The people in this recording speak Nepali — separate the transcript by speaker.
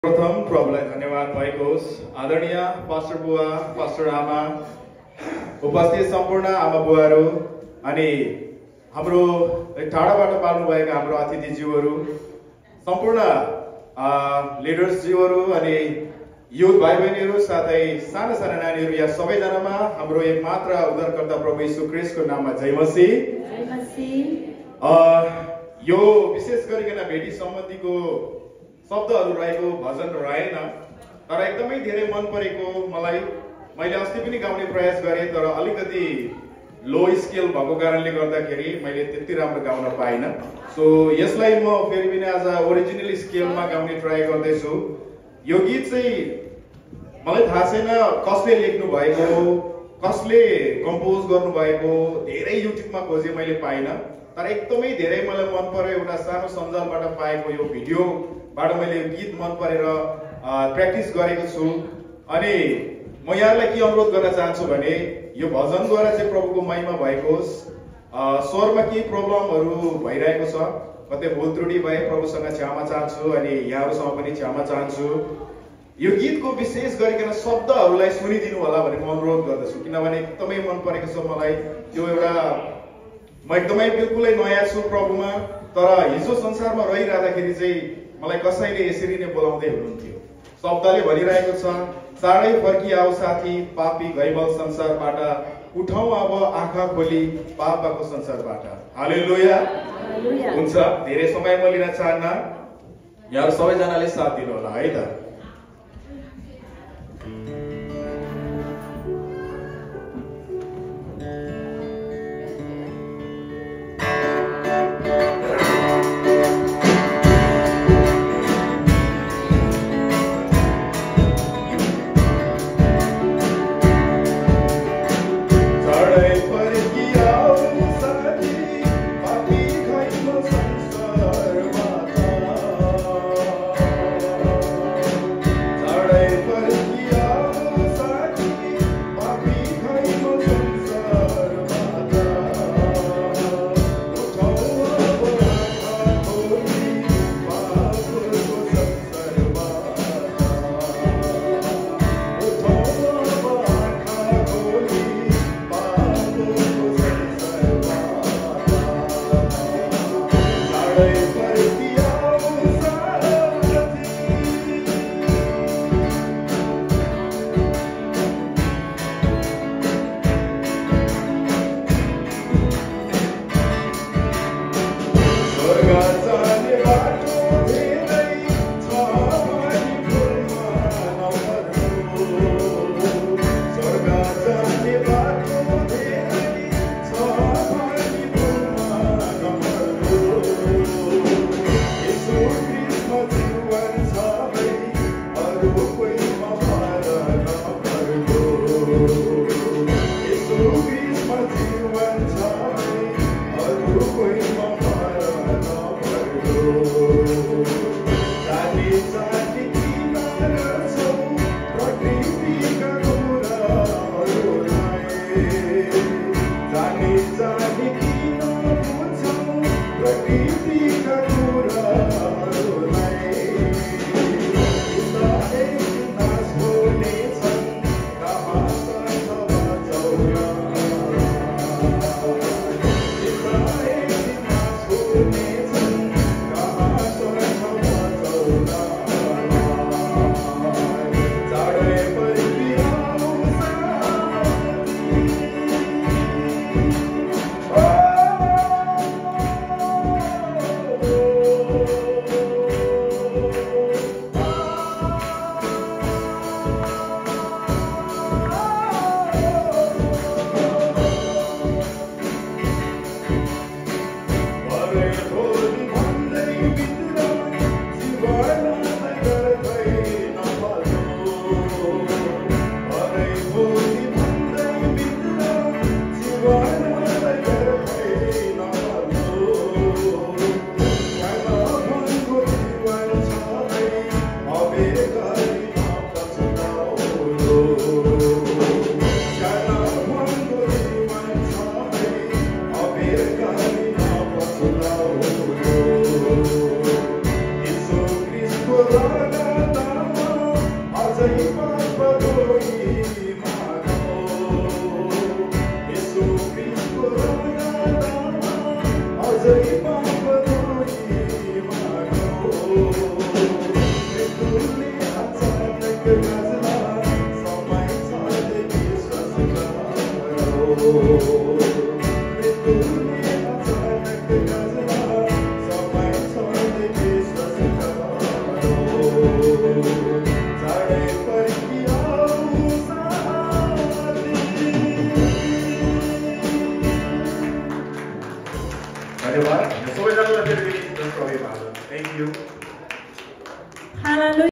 Speaker 1: प्रथम प्रभुलाई धन्यवाद भएको होस्। आदरणीय पास्टर बुवा, पास्टर आमा, उपस्थित सम्पूर्ण आमा बुवाहरू अनि हाम्रो टाढाबाट पाल्नुभएका हाम्रो अतिथिज्यूहरू, सम्पूर्ण लिडर्सज्यूहरू अनि युथ भाइ बहिनीहरू साथै साना साना नानीहरू, यहाँ सबैजनामा हाम्रो एकमात्र उद्धारकर्ता प्रभु यीशु ख्रीष्टको नाममा जय मसीह। यो विशेष गरिकन भेटी सम्बन्धीको शब्दहरू रहेको भजन रहेन, तर एकदमै धेरै मन परेको मलाई। मैले अस्ति पनि गाउने प्रयास गरेँ, तर अलिकति लो स्केल भएको कारणले गर्दाखेरि मैले त्यति राम्रो गाउन पाइनँ। सो यसलाई म फेरि पनि आज ओरिजिनल स्केलमा गाउने ट्राई गर्दैछु। यो गीत चाहिँ मलाई थाहा छैन कसले लेख्नु भएको, कसले कम्पोज गर्नु भएको, धेरै युट्युबमा खोजेँ मैले पाइनँ, तर एकदमै धेरै मलाई मन पर्यो। एउटा सानो सञ्जालबाट पाएको यो भिडियोबाट मैले यो गीत मन परेर प्र्याक्टिस गरेको छु। अनि म यहाँलाई के अनुरोध गर्न चाहन्छु भने यो भजनद्वारा चाहिँ प्रभुको महिमा भएको होस्। स्वरमा केही प्रब्लमहरू भइरहेको छ, कतै भुल त्रुटि भए प्रभुसँग क्षमा चाहन्छु अनि यहाँहरूसँग पनि क्षमा चाहन्छु। यो गीतको विशेष गरिकन शब्दहरूलाई सुनिदिनु होला भने म अनुरोध गर्दछु, किनभने एकदमै मन परेको छ मलाई। त्यो एउटा म एकदमै बिल्कुलै नयाँ छु प्रभुमा, तर हिजो संसारमा रहिरहँदाखेरि चाहिँ मलाई कसैले यसरी नै बोलाउँदै हुनुहुन्थ्यो। शब्दले भनिरहेको छ, चाँडै फर्किआऊ साथी, पापी गैबल संसारबाट, उठाऊ अब आँखा खोली पापको संसारबाट। हालेलुया। हुन्छ, धेरै समय म लिन चाहन्न, यहाँ सबैजनाले साथ दिनु होला है त। धन्यवाद सबैजनालाई फेरि पनि थ्याङ्क यू